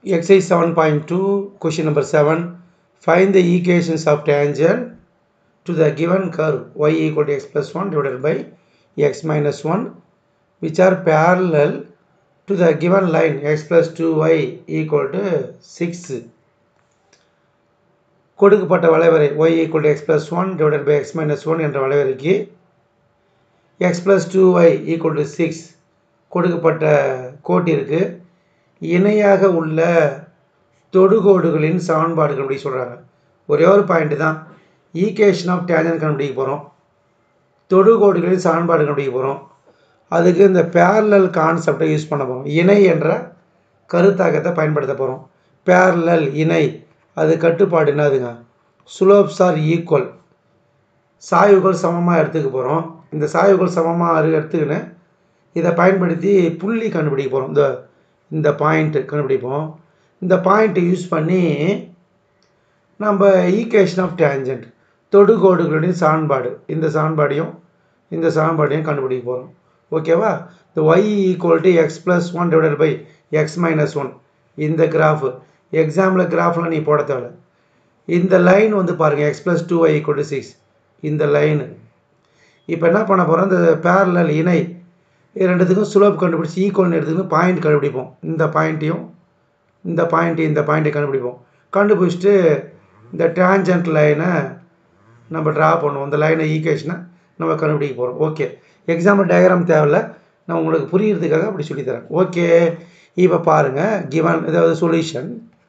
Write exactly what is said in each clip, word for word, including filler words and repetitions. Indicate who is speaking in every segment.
Speaker 1: Exercise seven point two, question number seven. Find the equations of tangent to the given curve y equal to x plus one divided by x minus one, which are parallel to the given line x plus two y equal to six. கொடுக்கப்பட்ட வளைவரை y equal to x plus one divided by x minus one என்ற வளைவரைக்கு x plus two y equal to six கொடுக்கப்பட்ட கோட்டிற்கு இணையாக உள்ள தொடுகோடுகளின் சமன்பாடு கண்டுபிடிக்க சொல்கிறாங்க. ஒரே ஒரு பாயிண்ட் தான், ஈக்குவேஷன் ஆஃப் டேஞ்சன்ட் கண்டுபிடிக்க போகிறோம், தொடுகோடுகளின் சமன்பாடு கண்டுபிடிக்க போகிறோம். அதுக்கு இந்த பேரலல் கான்செப்டை யூஸ் பண்ண போகிறோம். இணை என்ற கருத்தாக்கத்தை பயன்படுத்த போகிறோம். பேரலல் இணை, அது கட்டுப்பாடு என்னதுங்க, ஸ்லோப்ஸ் ஆர் ஈக்குவல், சாய்வுகள் சமமாக எடுத்துக்க போகிறோம். இந்த சாய்வுகள் சமமாக எடுத்துக்கின்னு இதை பயன்படுத்தி புள்ளி கண்டுபிடிக்க போகிறோம். இந்த இந்த பாயிண்ட்டு கண்டுபிடிப்போம். இந்த பாயிண்ட்டை யூஸ் பண்ணி நம்ம ஈக்குவேஷன் ஆஃப் டேஞ்சன்ட், தொடுகோடுகளுடைய சமன்பாடு, இந்த சமன்பாடையும் இந்த சமன்பாடையும் கண்டுபிடிக்க போகிறோம். ஓகேவா? இந்த y equal to x plus one divided by x minus one, இந்த கிராஃபு எக்ஸாம்பிள் கிராஃப்லாம் நீ போட தேவை. இந்த லைன் வந்து பாருங்கள், x plus two y equal to six, இந்த லைனு. இப்போ என்ன பண்ண போகிறோம், இந்த பேரலல் இணை ரெண்டுத்துக்கும் ஸ்லோப் கண்டுபிடிச்சி ஈக்குவல்னு எடுத்துக்கிட்டு பாயிண்ட் கண்டுபிடிப்போம். இந்த பாயிண்ட்டையும் இந்த பாயிண்ட்டையும் இந்த பாயிண்ட்டை கண்டுபிடிப்போம். கண்டுபிடிச்சிட்டு இந்த டேஞ்சன்ட் லைனை நம்ம ட்ரா பண்ணுவோம். இந்த லைனை ஈக்குவேஷனை நம்ம கண்டுபிடிக்க போகிறோம். ஓகே, எக்ஸாம்பிள் டயக்ராம் தேவையில்ல, நான் உங்களுக்கு புரியுறதுக்காக அப்படி சொல்லித்தரேன். ஓகே, இப்போ பாருங்கள், கிவன் ஏதாவது சொல்யூஷன்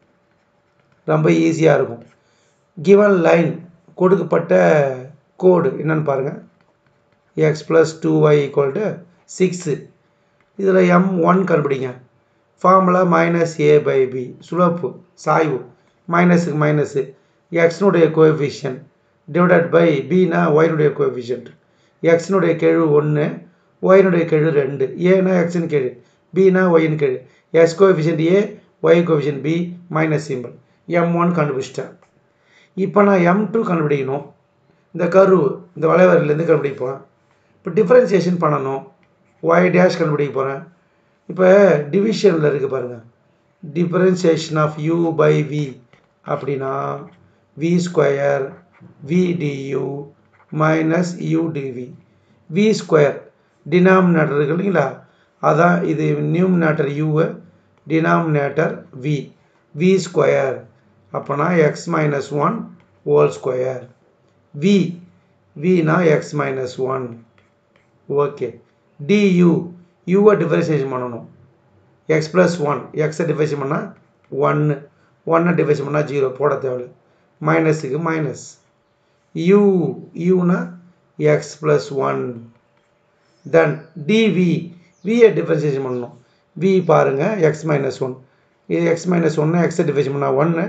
Speaker 1: ரொம்ப ஈஸியாக இருக்கும். கிவன் லைன், கொடுக்கப்பட்ட கோடு என்னென்னு பாருங்கள், x plus two y equal to six. இதில் எம் ஒன் கண்டுபிடிங்க. Formula minus a by b, slope சாய்வு, மைனஸுக்கு மைனஸு, எக்ஸ்னுடைய கோஎஃபிஷியன்ட் டிவைடட் பை பினா ஒய்னுடைய கோஎஃபிஷியன்ட். எக்ஸ்னுடைய கெழு ஒன்று, ஒய்னுடைய கெழு ரெண்டு. ஏனா எக்ஸின் கெழு, பினா ஒயின் கெழு, x coefficient a, y coefficient b, minus simple. M one கண்டுபிடிச்சிட்டேன். இப்போ நான் எம் டூ கண்டுபிடிக்கணும். இந்த கர்வு, இந்த வளைவரிலேருந்து கண்டுபிடிப்போம். இப்போ டிஃப்ரென்சியேஷன் பண்ணணும், ஒய் டேஷ் கண்டுபிடிக்க போகிறேன். இப்போ டிவிஷனில் இருக்குது பாருங்கள், differentiation of u by v அப்படின்னா v square v du minus u dv. V square denominator இருக்கு இல்லைங்களா, அதான் இது numerator u, denominator v. V square அப்போனா x minus one whole square. V வினா x minus one. Okay, du, யூவை differentiation பண்ணணும். X plus one, எக்ஸை differentiate பண்ணால் ஒன்று, ஒன்னை டிஃபரன்ஷியேட் பண்ணால் ஜீரோ, போட தேவையில்லை. மைனஸுக்கு மைனஸ். யூ, யூனா x plus one. Then dv, வியை டிஃபரன்சியேஷன் பண்ணணும். வி பாருங்கள், எக்ஸ் மைனஸ் ஒன், இது எக்ஸ் மைனஸ் ஒன்று, எக்ஸை டிஃபரன்ஷியேட் பண்ணால் ஒன்று,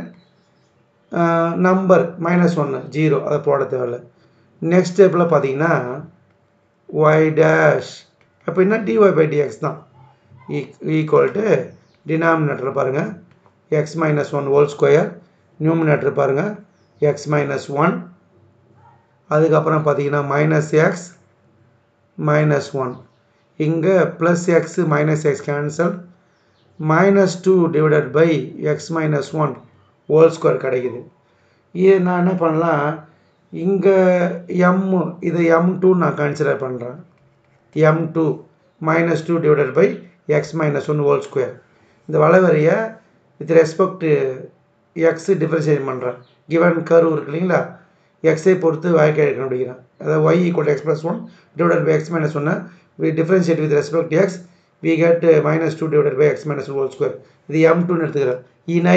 Speaker 1: நம்பர் மைனஸ் ஒன்று, ஜீரோ, அதை போட தேவையில்லை. நெக்ஸ்ட் ஸ்டெப்பில் பார்த்தீங்கன்னா ஒய் டேஷ், அப்படின்னா டிஒய் பை டிஎக்ஸ் தான், ஈக்குவல் டு டினாமினேட்டர் பாருங்கள் x minus one whole square, numerator பாருங்கள் எக்ஸ் மைனஸ் ஒன், அதுக்கப்புறம் பார்த்தீங்கன்னா மைனஸ் எக்ஸ் மைனஸ் ஒன், இங்கே plus x minus x cancel, minus two divided by x minus one whole square கிடைக்குது. இது நான் என்ன பண்ணலாம், இங்கே எம், இது எம் டூ நான் கன்சிடர் பண்ணுறேன். M two minus two divided by x minus one whole square. இந்த வளைவரையை வித் ரெஸ்பெக்ட் எக்ஸு டிஃபரன்ஷியேட் பண்ணுறேன். கிவன் கர்வ் இருக்கு இல்லைங்களா, எக்ஸை பொறுத்து வாய்க்கை கண்டுபிடிக்கிறேன். அதாவது y equal x plus one divided by x minus ஒன்று, we differentiate with respect x, we get minus two divided by x minus one whole square. இது எம் டூன்னு எடுத்துக்கிறேன். இணை,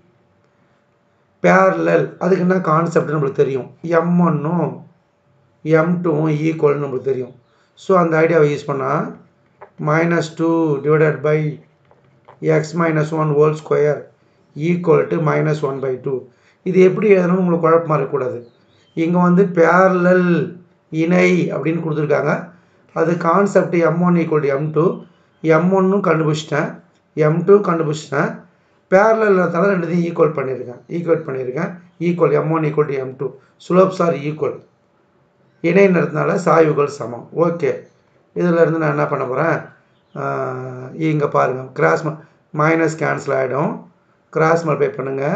Speaker 1: பேரலல், அதுக்கு என்ன கான்செப்ட் நம்மளுக்கு தெரியும், எம் ஒன்னும் எம் டூவும் ஈக்குவல்னு நம்மளுக்கு தெரியும். ஸோ அந்த ஐடியாவை யூஸ் பண்ணால் minus two divided by x minus one whole square equal to minus one by two. இது எப்படி எழுதணும்னு உங்களுக்கு குழப்பமாக இருக்கக்கூடாது. இங்கே வந்து பேரலல் இணை அப்படின்னு கொடுத்துருக்காங்க. அது concept m one equal to m two, m ஒன்னும் கண்டுபிடிச்சிட்டேன், எம் டூ கண்டுபிடிச்சிட்டேன். பேரலல்னால ரெண்டுத்தையும் ஈக்குவல் பண்ணியிருக்கேன், ஈக்குவேட் பண்ணியிருக்கேன். Equal m one equal to m two, slopes are equal, இணைன்றதுனால சாய்வுகள் சமம். ஓகே, இதில் இருந்து நான் என்ன பண்ண போகிறேன், இங்கே பாருங்கள் கிராஸ் மைனஸ் கேன்சல் ஆகிடும், கிராஸ் மல்டிப்ளை பண்ணுங்கள்.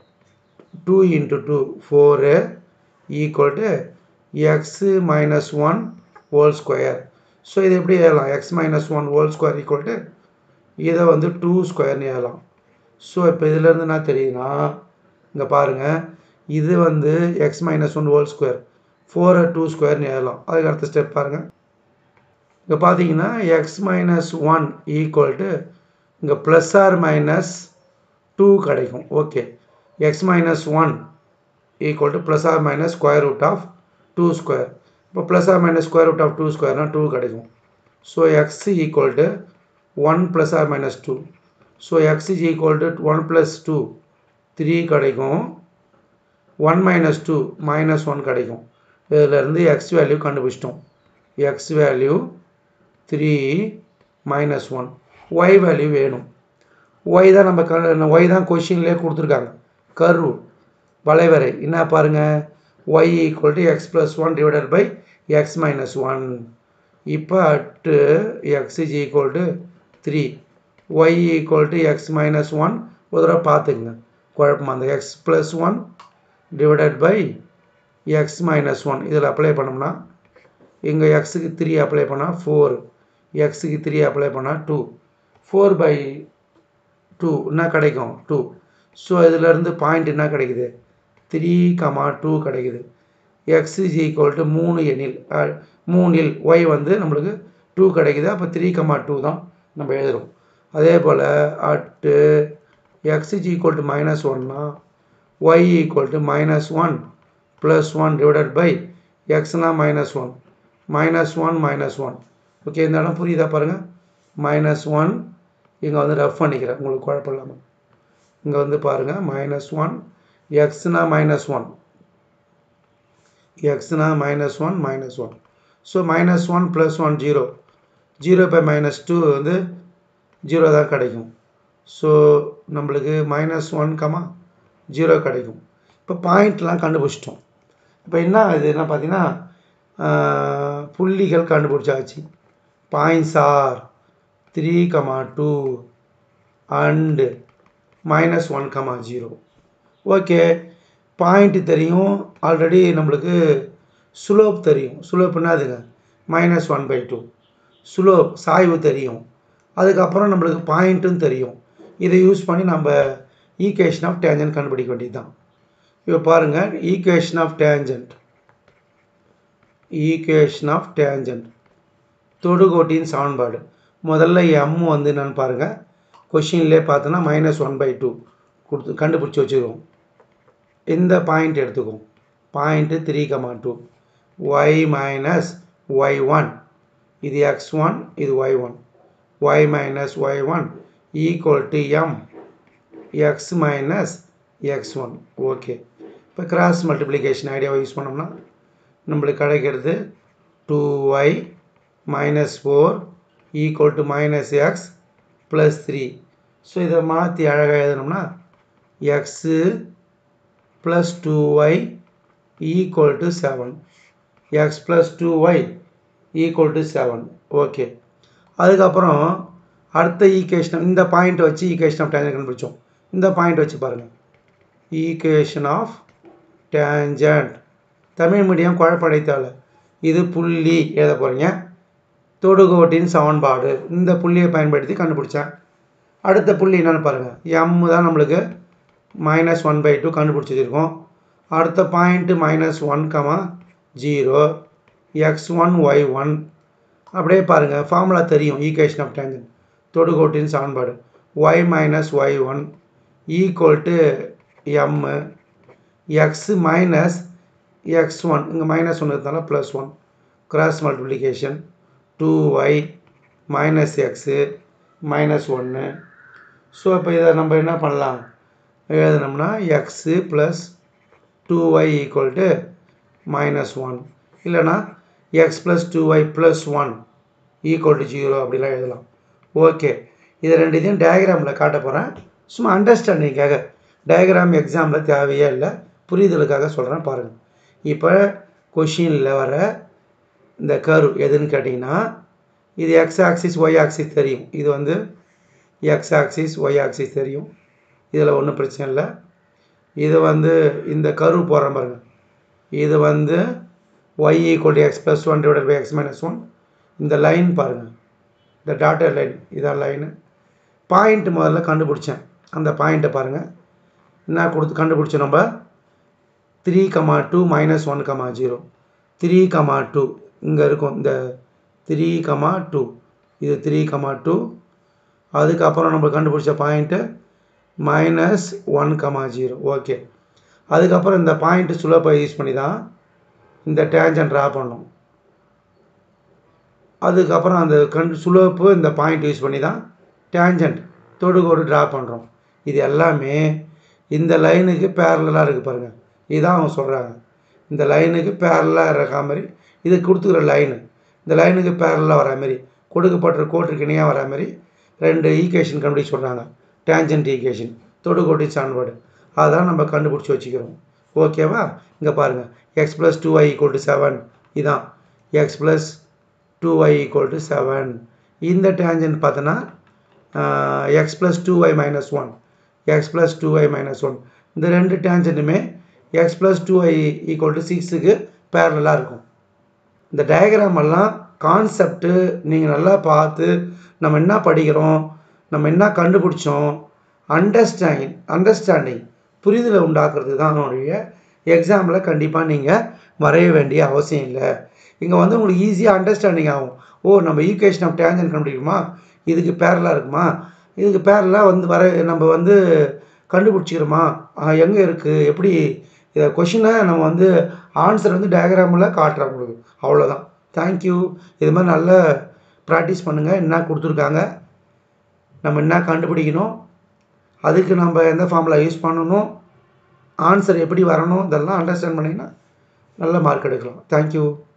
Speaker 1: Two into two four equal to x minus one whole square. So இது எப்படி எழுதலாம்? X minus one whole square equal to இதை வந்து டூ ஸ்கொயர்னு எழுதலாம். ஸோ இப்போ இதிலேருந்து என்ன தெரியுதுன்னா, இங்கே பாருங்கள், இது வந்து x minus one whole square, ஃபோரை டூ ஸ்கொயர்னு எழுதலாம். அதுக்கு அடுத்த ஸ்டெப் பாருங்கள். இங்கே பார்த்தீங்கன்னா x minus one equal to இங்கே ப்ளஸ் ஆர் மைனஸ் டூ கிடைக்கும். Okay, x minus one equal to plus or minus square root of two square. இப்போ plus or minus square root of two ஸ்கொயர்னால் two கிடைக்கும். So x equal to one plus or minus two. So x is equal to one plus two three கிடைக்கும். One minus two minus one கிடைக்கும். இதிலேருந்து x value கண்டுபிடிச்சிட்டோம். X value three minus one. Y value வேணும். Y தான் நம்ம க Y தான் கொஷின்லேயே கொடுத்துருக்காங்க. கர்வ் வளைவரை என்ன பாருங்கள், y equal to x plus one divided by x minus one. இப்போ at x is equal to three, y equal to x minus one. ஒரு தடவை பார்த்துக்குங்க, குழப்பமாக அந்த x plus one divided by x minus one இதில் apply பண்ணோம்னா, இங்கே எக்ஸுக்கு த்ரீ அப்ளை பண்ணால் ஃபோர், எக்ஸுக்கு த்ரீ அப்ளை பண்ணால் டூ, ஃபோர் பை டூ என்ன கிடைக்கும்? டூ. ஸோ இதிலேருந்து பாயிண்ட் என்ன கிடைக்குது? த்ரீ கமா டூ கிடைக்குது. எக்ஸ் இஸ் ஈக்குவல் டு மூணு எண்ணில் மூணில் ஒய் வந்து நம்மளுக்கு டூ கிடைக்குது. அப்போ த்ரீ கமா டூ தான் நம்ம எழுதுகிறோம். அதே போல் at x is equal to minus ஒன்னா y equal to minus one plus one divided by எக்ஸ்னால் minus one, minus one minus one. Okay, இந்த இடம் புரியுதா பாருங்கள். மைனஸ் ஒன் இங்கே வந்து ரஃப் பண்ணிக்கிறேன் உங்களுக்கு குழப்பம் இல்லாமல். இங்கே வந்து பாருங்கள் மைனஸ் ஒன், எக்ஸ்னா மைனஸ் ஒன், எக்ஸ்னா minus one minus one. So minus one plus one zero, zero by minus two வந்து ஜீரோ தான் கிடைக்கும். ஸோ நம்மளுக்கு மைனஸ் ஒன் கமா ஜீரோ கிடைக்கும். இப்போ பாயிண்ட்லாம் கண்டுபிடிச்சிட்டோம். இப்போ என்ன இது என்ன பார்த்தீங்கன்னா புள்ளிகள் கண்டுபிடிச்சாச்சு. Points are three comma two and minus one comma zero. Okay, point தெரியும். ஆல்ரெடி நம்மளுக்கு சுலோப் தெரியும். சுலோப்னா அதுங்க minus one by two. Slope சாய்வு தெரியும். அதுக்கப்புறம் நம்மளுக்கு பாயிண்ட்டும் தெரியும். இதை யூஸ் பண்ணி நம்ம ஈக்குவேஷன் ஆஃப் டேஞ்சன்ட் கண்டுபிடிக்க வேண்டியது தான். இப்போ பாருங்கள், equation of tangent, equation of tangent தொடுகோட்டின் சமன்பாடு. முதல்ல எம் வந்து என்னென்னு பாருங்கள். கொஷின்லேயே பார்த்தோன்னா மைனஸ் ஒன் பை டூ கொடுத்து கண்டுபிடிச்சி வச்சுருவோம். இந்த பாயிண்ட் எடுத்துக்குவோம். Point three comma two, y minus y one, இது எக்ஸ் ஒன், இது y one, y minus y one equal to m x minus x one. Okay, இப்போ கிராஸ் மல்டிப்ளிகேஷன் ஐடியாவை use பண்ணோம்னா நம்மளுக்கு கிடைக்கிறது two y minus four equal to minus x plus three. So இதை மாற்றி அழகாக எழுதணும்னா x plus two y equal to seven, x plus two y equal to seven. Okay, அதுக்கப்புறம் அடுத்த ஈக்குவேஷன் இந்த பாயிண்ட் வச்சு ஈக்குவேஷன் ஆஃப் டேஞ்சன்ட் கண்டுபிடிச்சோம். இந்த பாயிண்ட் வச்சு பாருங்கள், equation of tangent. Tamil medium குழப்படைத்தாள். இது புள்ளி எழுத போகிறீங்க. தொடுகோட்டின் சமன்பாடு இந்த புள்ளியை பயன்படுத்தி கண்டுபிடிச்சேன். அடுத்த புள்ளி என்னென்னு பாருங்கள், எம் தான் நம்மளுக்கு மைனஸ் ஒன் பை டூ கண்டுபிடிச்சி வச்சுருக்கோம். அடுத்த point minus one comma zero, x one y one. அப்படியே பாருங்கள், ஃபார்முலா தெரியும். ஈக்குவேஷன் ஆஃப் டேஞ்சன்ட் தொடுகோட்டின் சமன்பாடு y minus y one equal to m x minus x one, இங்கே மைனஸ் ஒன் இருந்தாலும் plus one, cross multiplication two y minus x minus ஒன்று. So இப்போ இதை நம்ம என்ன பண்ணலாம் எழுதினோம்னா x plus two y equal to minus one, இல்லைனா x plus two y plus one equal to zero அப்படிலாம் எழுதலாம். ஓகே, இதை ரெண்டு இதையும் டயக்ராமில் காட்ட போகிறேன். சும்மா அண்டர்ஸ்டாண்டிங்காக, டயக்ராம் எக்ஸாமில் தேவையே இல்லை, புரிதலுக்காக சொல்கிறேன் பாருங்கள். இப்போ கொஷினில் வர இந்த கர்வ் எதுன்னு கேட்டிங்கன்னா, இது எக்ஸ் ஆக்சிஸ் ஒய் ஆக்சிஸ் தெரியும். இது வந்து எக்ஸ் ஆக்சிஸ் ஒய் ஆக்சிஸ் தெரியும். இதில் ஒன்றும் பிரச்சனை இல்லை. இது வந்து இந்த கர்வ் போடுற பாருங்க, இது வந்து y equal to x plus one divided by x minus one. இந்த லைன் பாருங்கள், இந்த டாட்டர் லைன், இதான் லைனு. பாயிண்ட் முதல்ல கண்டுபிடிச்சேன், அந்த பாயிண்ட்டை பாருங்கள். என்ன கொடுத்து கண்டுபிடிச்சோம் நம்ம? Three comma two minus one comma zero. Three comma two இங்கே இருக்கும், இந்த த்ரீ கமா டூ, இது த்ரீ கமா டூ. அதுக்கப்புறம் நம்ம கண்டுபிடிச்ச point minus one comma zero. Okay, அதுக்கப்புறம் இந்த பாயிண்ட்டு சுலபை யூஸ் பண்ணி தான் இந்த டேஞ்சன்ட் ட்ரா பண்ணோம். அதுக்கப்புறம் அந்த கண் சுலப்பு இந்த பாயிண்ட் யூஸ் பண்ணி தான் டேஞ்சன்ட் தொடுகோடு ட்ரா பண்ணுறோம். இது எல்லாமே இந்த லைனுக்கு பேரலாக இருக்குது பாருங்கள், இதுதான் அவங்க சொல்கிறாங்க. இந்த லைனுக்கு பேரலாக இருக்க மாதிரி இது கொடுத்துக்கிற லைனு, இந்த லைனுக்கு பேரலாக வர மாதிரி கொடுக்கப்பட்ட கோட்டுக்கு இணையாக வர மாதிரி ரெண்டு ஈக்குவேஷன் கண்டுபிடிச்சு சொல்கிறாங்க. டேஞ்சன்ட் ஈக்குவேஷன், தொடுகோட்டு சான்பாடு, அதான் நம்ம கண்டுபிடிச்சி வச்சுக்கிறோம். ஓகேவா? இங்கே பாருங்கள், x plus two y equal to seven, இதான் x plus two y equal to seven. இந்த டேஞ்சன்ட் பார்த்தோன்னா x plus two y minus one, x plus two y minus one. இந்த ரெண்டு டேஞ்சன்ட்டுமே x plus two y equal to சிக்ஸுக்கு பேரலாக இருக்கும். இந்த டயக்ராம் எல்லாம் கான்செப்ட்டு நீங்கள் நல்லா பார்த்து நம்ம என்ன படிக்கிறோம், நம்ம என்ன கண்டுபிடிச்சோம், அண்டர்ஸ்டாண்டிங் அண்டர்ஸ்டாண்டிங் புரிதலை உண்டாக்குறதுக்கு தான் நம்மளுடைய எக்ஸாமில் கண்டிப்பாக நீங்கள் வரைய வேண்டிய அவசியம் இல்லை. இங்கே வந்து உங்களுக்கு ஈஸியாக அண்டர்ஸ்டாண்டிங் ஆகும். ஓ, நம்ம ஈக்குவேஷன் ஆஃப் டேஞ்சன்ட் கண்டுபிடிக்குமா, இதுக்கு பேரலாக இருக்குமா, இதுக்கு பேரலாக வந்து வர நம்ம வந்து கண்டுபிடிச்சிக்கிறோமா, எங்கே இருக்குது, எப்படி இதை கொஷினை நம்ம வந்து ஆன்சர் வந்து டயக்ராமில் காட்டுறோம் உங்களுக்கு. அவ்வளோதான். தேங்க்யூ. இது மாதிரி நல்லா ப்ராக்டிஸ் பண்ணுங்கள். என்ன கொடுத்துருக்காங்க, நம்ம என்ன கண்டுபிடிக்கணும், அதுக்கு நம்ம எந்த ஃபார்முலா யூஸ் பண்ணணும், ஆன்சர் எப்படி வரணும், இதெல்லாம் அண்டர்ஸ்டாண்ட் பண்ணிங்கன்னா நல்ல மார்க் எடுக்கலாம். தேங்க்யூ.